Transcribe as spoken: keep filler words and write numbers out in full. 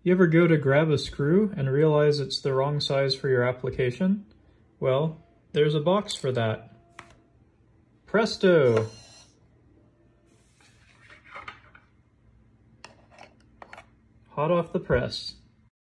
You ever go to grab a screw and realize it's the wrong size for your application? Well, there's a box for that. Presto! Hot off the press.